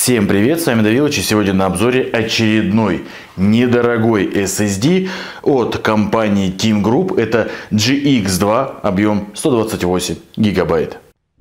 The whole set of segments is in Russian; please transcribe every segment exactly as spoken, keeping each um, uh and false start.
Всем привет, с вами Давилыч, и сегодня на обзоре очередной недорогой эс эс ди от компании Team Group. Это джи икс два, объем сто двадцать восемь гигабайт.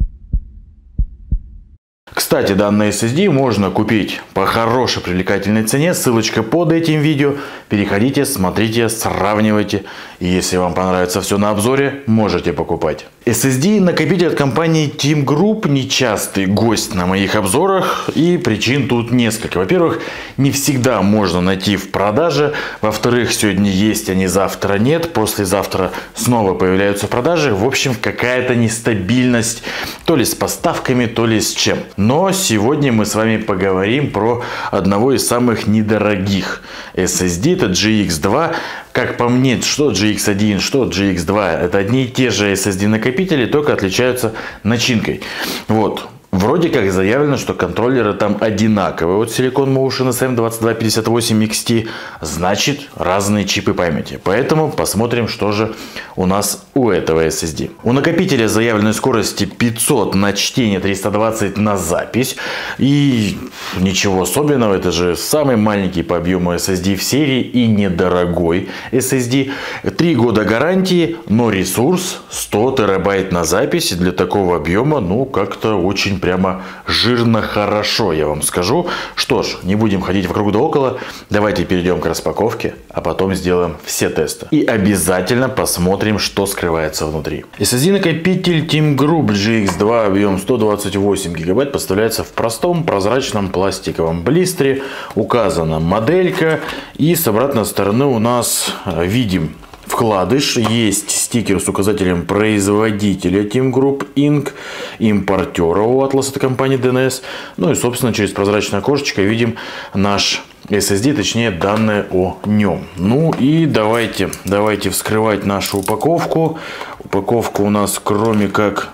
Кстати, данный эс эс ди можно купить по хорошей привлекательной цене. Ссылочка под этим видео. Переходите, смотрите, сравнивайте. И если вам понравится все на обзоре, можете покупать. эс эс ди-накопитель от компании Team Group нечастый гость на моих обзорах. И причин тут несколько. Во-первых, не всегда можно найти в продаже. Во-вторых, сегодня есть, а не завтра нет. Послезавтра снова появляются продажи. В общем, какая-то нестабильность. То ли с поставками, то ли с чем. Но сегодня мы с вами поговорим про одного из самых недорогих эс эс ди. Это джи икс два. Как по мне, что джи икс один, что джи икс два. Это одни и те же эс эс ди-накопители, только отличаются начинкой. Вот. Вроде как заявлено, что контроллеры там одинаковые. Вот Silicon Motion эс эм двадцать два пятьдесят восемь икс ти. Значит, разные чипы памяти. Поэтому посмотрим, что же у нас у этого эс эс ди. У накопителя заявленной скорости пятьсот на чтение, триста двадцать на запись. И ничего особенного. Это же самый маленький по объему эс эс ди в серии и недорогой эс эс ди. три года гарантии, но ресурс сто терабайт на запись. Для такого объема, ну, как-то очень прямо жирно хорошо, я вам скажу. Что ж, не будем ходить вокруг да около. Давайте перейдем к распаковке, а потом сделаем все тесты. И обязательно посмотрим, что скрывается внутри. эс эс ди-накопитель Team Group джи икс два объем сто двадцать восемь гигабайт поставляется в простом прозрачном пластиковом блистере. Указана моделька. И с обратной стороны у нас видим вкладыш, есть стикер с указателем производителя Team Group инк, импортера у Atlas от компании ди эн эс. Ну и, собственно, через прозрачное окошечко видим наш эс эс ди, точнее данные о нем. Ну и давайте, давайте вскрывать нашу упаковку. Упаковка у нас, кроме как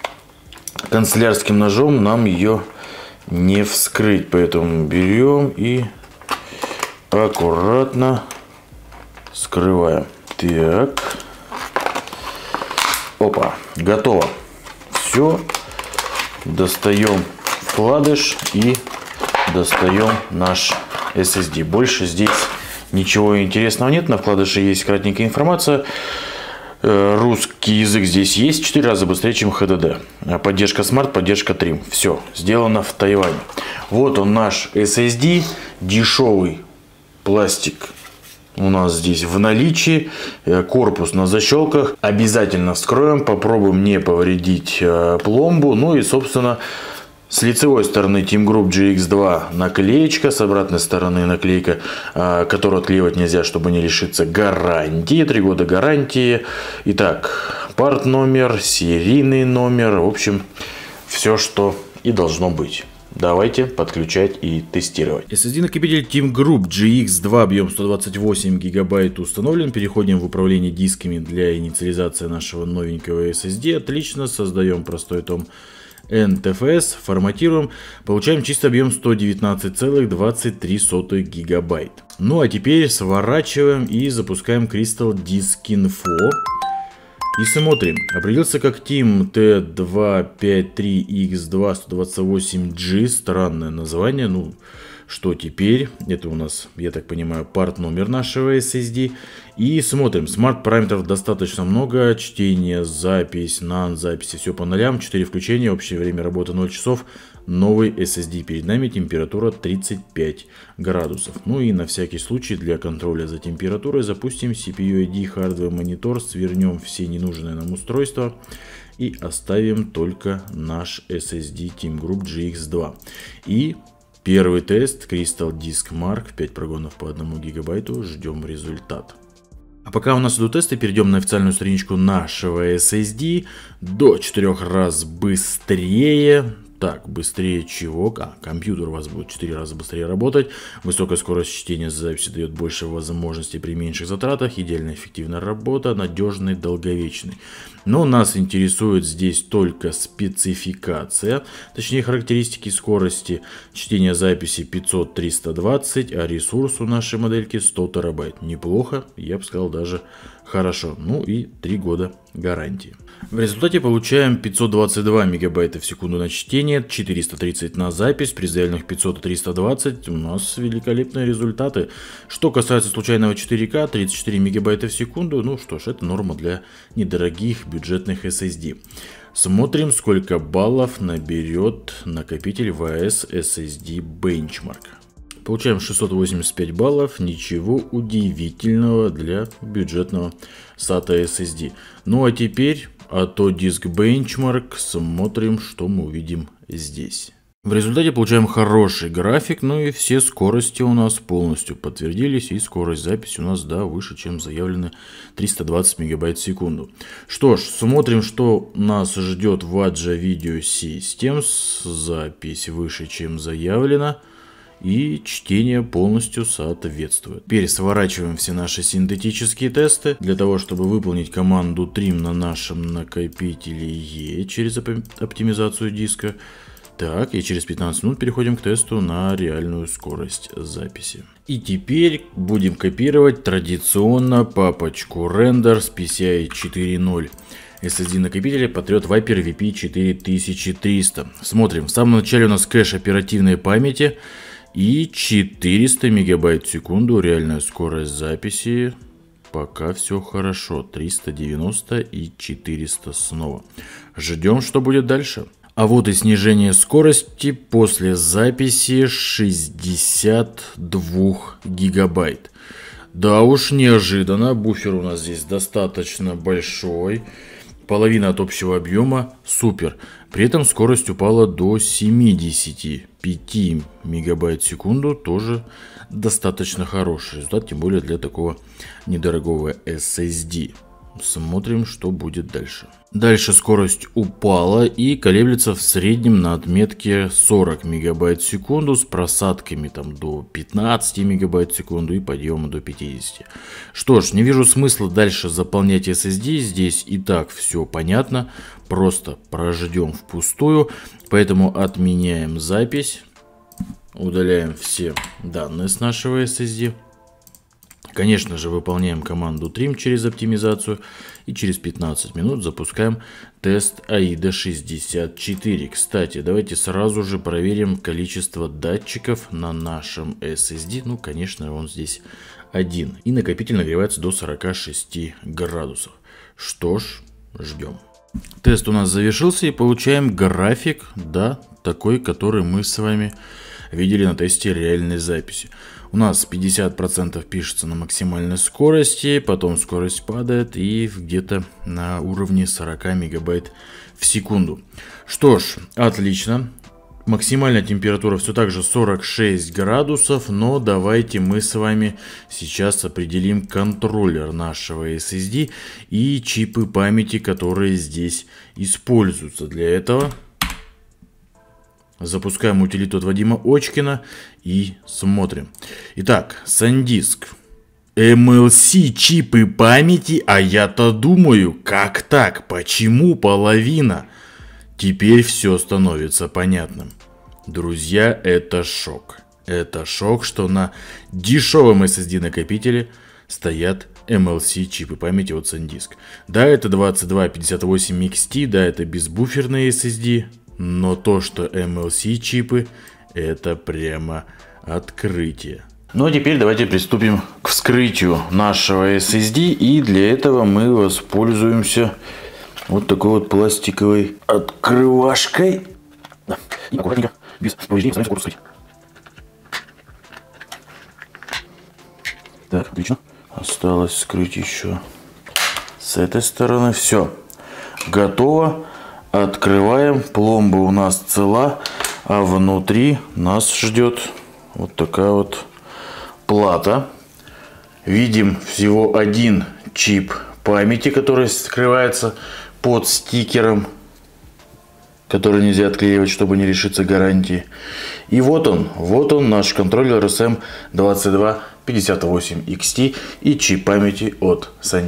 канцелярским ножом, нам ее не вскрыть. Поэтому берем и аккуратно скрываем. Так, опа, готово. Все, достаем вкладыш и достаем наш эс эс ди. Больше здесь ничего интересного нет. На вкладыше есть кратенькая информация. Русский язык здесь есть, в четыре раза быстрее, чем эйч ди ди. Поддержка Smart, поддержка Trim. Все, сделано в Тайване. Вот он, наш эс эс ди, дешевый пластик. У нас здесь в наличии, корпус на защелках. Обязательно вскроем, попробуем не повредить пломбу. Ну и, собственно, с лицевой стороны Team Group джи икс два наклеечка, с обратной стороны наклейка, которую отклеивать нельзя, чтобы не лишиться гарантии. три года гарантии. Итак, парт номер, серийный номер. В общем, все, что и должно быть. Давайте подключать и тестировать. эс эс ди-накопитель Team Group джи икс два объем сто двадцать восемь гигабайт установлен. Переходим в управление дисками для инициализации нашего новенького эс эс ди. Отлично. Создаем простой том эн ти эф эс. Форматируем. Получаем чистый объем сто девятнадцать целых двадцать три сотых гигабайт. Ну а теперь сворачиваем и запускаем Crystal Disk Info. И смотрим, определился как Team ти два пять три икс два сто двадцать восемь джи, странное название, ну что теперь, это у нас, я так понимаю, парт номер нашего эс эс ди. И смотрим, смарт-параметров достаточно много, чтение, запись, нан, записи, все по нолям, четыре включения, общее время работы ноль часов. Новый эс эс ди перед нами, температура тридцать пять градусов. Ну и на всякий случай для контроля за температурой запустим си пи ю ай ди Hardware Monitor, свернем все ненужные нам устройства и оставим только наш эс эс ди Team Group джи икс два. И первый тест Crystal Disk Mark, пять прогонов по одному гигабайту, ждем результат. А пока у нас идут тесты, перейдем на официальную страничку нашего эс эс ди. До четырёх раз быстрее. Так, быстрее чего? А, компьютер у вас будет в четыре раза быстрее работать. Высокая скорость чтения записи дает больше возможностей при меньших затратах. Идеально эффективная работа, надежный, долговечный. Но нас интересует здесь только спецификация, точнее характеристики скорости чтения записи пятьсот триста двадцать, а ресурс у нашей модельки сто терабайт. Неплохо, я бы сказал, даже хорошо. Ну и три года гарантии. В результате получаем пятьсот двадцать два мегабайта в секунду на чтение, четыреста тридцать на запись, при заявленных пятьсот и триста двадцать. У нас великолепные результаты. Что касается случайного четыре ка, тридцать четыре мегабайта в секунду, ну что ж, это норма для недорогих бюджетных эс эс ди. Смотрим, сколько баллов наберет накопитель ви эс эс эс ди Benchmark. Получаем шестьсот восемьдесят пять баллов, ничего удивительного для бюджетного сата эс эс ди. Ну а теперь АТО диск Benchmark, смотрим, что мы увидим здесь. В результате получаем хороший график, ну и все скорости у нас полностью подтвердились, и скорость записи у нас, да, выше, чем заявлено, триста двадцать мегабайт в секунду. Что ж, смотрим, что нас ждет в Adja Video Systems. Запись выше, чем заявлено. И чтение полностью соответствует. Теперь сворачиваем все наши синтетические тесты для того, чтобы выполнить команду trim на нашем накопителе E через оптимизацию диска. Так, и через пятнадцать минут переходим к тесту на реальную скорость записи. И теперь будем копировать традиционно папочку render с пи си ай четыре ноль. эс эс ди накопителя Patriot Viper ви пи четыре тысячи триста. Смотрим, в самом начале у нас кэш оперативной памяти. И четыреста мегабайт в секунду, реальная скорость записи, пока все хорошо, триста девяносто и четыреста снова. Ждем, что будет дальше. А вот и снижение скорости после записи шестьдесят два гигабайт. Да уж, неожиданно, буфер у нас здесь достаточно большой. Половина от общего объема, супер. При этом скорость упала до семидесяти пяти мегабайт в секунду, тоже достаточно хороший результат, тем более для такого недорогого эс эс ди. Смотрим, что будет дальше. Дальше скорость упала и колеблется в среднем на отметке сорок мегабайт в секунду с просадками там до пятнадцати мегабайт в секунду и подъема до пятидесяти. Что ж, не вижу смысла дальше заполнять эс эс ди, здесь и так все понятно, просто прождем впустую, поэтому отменяем запись, удаляем все данные с нашего эс эс ди. Конечно же, выполняем команду trim через оптимизацию и через пятнадцать минут запускаем тест аида шестьдесят четыре. Кстати, давайте сразу же проверим количество датчиков на нашем эс эс ди. Ну, конечно, он здесь один. И накопитель нагревается до сорока шести градусов. Что ж, ждем. Тест у нас завершился и получаем график, да, такой, который мы с вами видели на тесте реальной записи. У нас пятьдесят процентов пишется на максимальной скорости, потом скорость падает и где-то на уровне сорока мегабайт в секунду. Что ж, отлично. Максимальная температура все так же сорок шесть градусов, но давайте мы с вами сейчас определим контроллер нашего эс эс ди и чипы памяти, которые здесь используются. Для этого запускаем утилиту от Вадима Очкина и смотрим. Итак, SanDisk. эм эл си чипы памяти, а я-то думаю, как так? Почему половина? Теперь все становится понятным. Друзья, это шок. Это шок, что на дешевом эс эс ди накопителе стоят эм эл си чипы памяти от SanDisk. Да, это двадцать два пятьдесят восемь икс ти, да, это безбуферные эс эс ди. Но то, что эм эл си чипы, это прямо открытие. Ну а теперь давайте приступим к вскрытию нашего эс эс ди. И для этого мы воспользуемся вот такой вот пластиковой открывашкой. Да. И аккуратненько, без повреждений, стараемся корпус вскрыть. Так, отлично. Осталось вскрыть еще с этой стороны. Все, готово. Открываем, пломба у нас цела, а внутри нас ждет вот такая вот плата. Видим всего один чип памяти, который скрывается под стикером, который нельзя отклеивать, чтобы не лишиться гарантии. И вот он, вот он наш контроллер эс эм двадцать два пятьдесят восемь икс ти и чип памяти от SanDisk.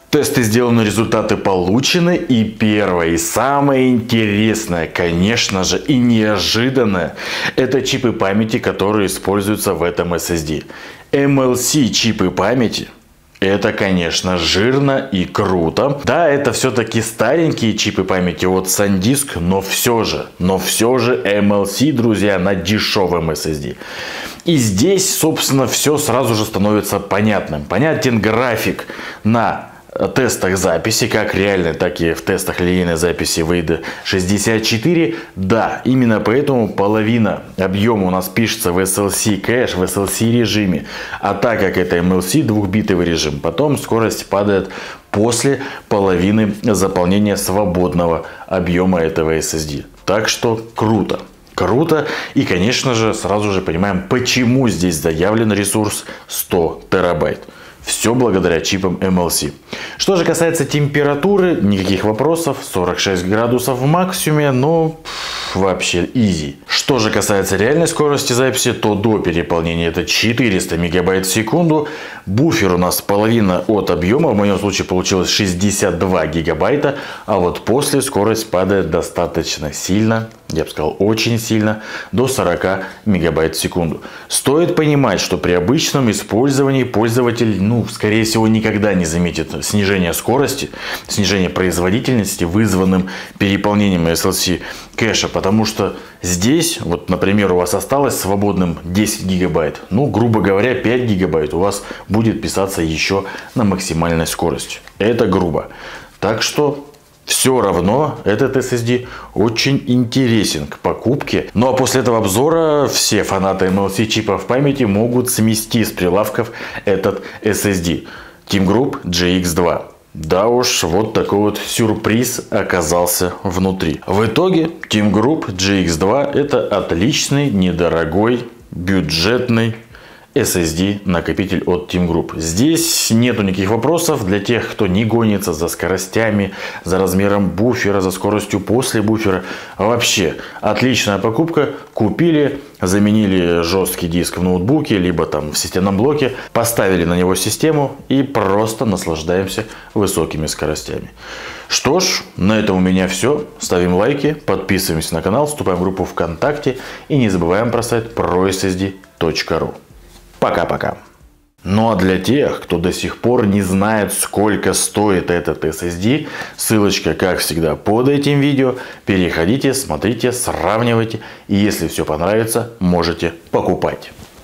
Тесты сделаны, результаты получены. И первое, и самое интересное, конечно же, и неожиданное, это чипы памяти, которые используются в этом эс эс ди. эм эл си чипы памяти. Это, конечно, жирно и круто. Да, это все-таки старенькие чипы памяти от SanDisk, но все же, но все же эм эл си, друзья, на дешевом эс эс ди. И здесь, собственно, все сразу же становится понятным. Понятен график на тестах записи, как реальной, так и в тестах линейной записи Wade шестьдесят четыре. Да, именно поэтому половина объема у нас пишется в эс эл си кэш, в эс эл си режиме. А так как это эм эл си двухбитовый режим, потом скорость падает после половины заполнения свободного объема этого эс эс ди. Так что круто. Круто. И, конечно же, сразу же понимаем, почему здесь заявлен ресурс сто терабайт. Все благодаря чипам эм эл си. Что же касается температуры, никаких вопросов. сорок шесть градусов в максимуме, но вообще изи. Что же касается реальной скорости записи, то до переполнения это четыреста мегабайт в секунду. Буфер у нас половина от объема. В моем случае получилось шестьдесят два гигабайта. А вот после скорость падает достаточно сильно. Я бы сказал, очень сильно. До сорока мегабайт в секунду. Стоит понимать, что при обычном использовании пользователь, ну, скорее всего, никогда не заметит снижение скорости, снижение производительности, вызванным переполнением эс эл си кэша. Потому что здесь, вот, например, у вас осталось свободным десять гигабайт. Ну, грубо говоря, пять гигабайт у вас будет писаться еще на максимальной скорости. Это грубо. Так что все равно этот эс эс ди очень интересен к покупке. Ну а после этого обзора все фанаты эм эл си чипов памяти могут смести с прилавков этот эс эс ди Team Group джи икс два. Да уж, вот такой вот сюрприз оказался внутри. В итоге Team Group джи икс два это отличный, недорогой, бюджетный эс эс ди накопитель от Team Group. Здесь нету никаких вопросов для тех, кто не гонится за скоростями, за размером буфера, за скоростью после буфера. Вообще отличная покупка. Купили, заменили жесткий диск в ноутбуке, либо там в системном блоке, поставили на него систему и просто наслаждаемся высокими скоростями. Что ж, на этом у меня все. Ставим лайки, подписываемся на канал, вступаем в группу ВКонтакте и не забываем про сайт про эс эс ди точка ру. Пока-пока. Ну а для тех, кто до сих пор не знает, сколько стоит этот эс эс ди, ссылочка, как всегда, под этим видео. Переходите, смотрите, сравнивайте. И если все понравится, можете покупать.